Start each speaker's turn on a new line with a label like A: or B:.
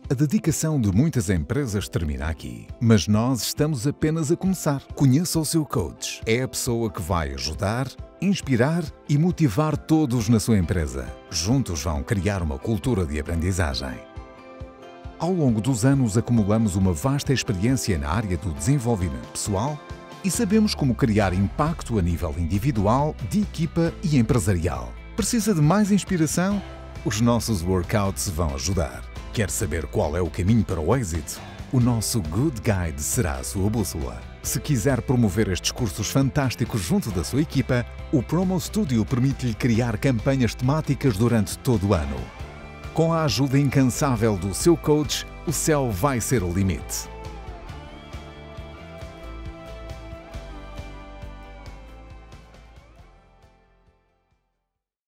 A: A dedicação de muitas empresas termina aqui, mas nós estamos apenas a começar. Conheça o seu coach. É a pessoa que vai ajudar, inspirar e motivar todos na sua empresa. Juntos vão criar uma cultura de aprendizagem. Ao longo dos anos acumulamos uma vasta experiência na área do desenvolvimento pessoal e sabemos como criar impacto a nível individual, de equipa e empresarial. Precisa de mais inspiração? Os nossos workouts vão ajudar. Quer saber qual é o caminho para o êxito? O nosso Good Guide será a sua bússola. Se quiser promover estes cursos fantásticos junto da sua equipa, o Promo Studio permite-lhe criar campanhas temáticas durante todo o ano. Com a ajuda incansável do seu coach, o céu vai ser o limite.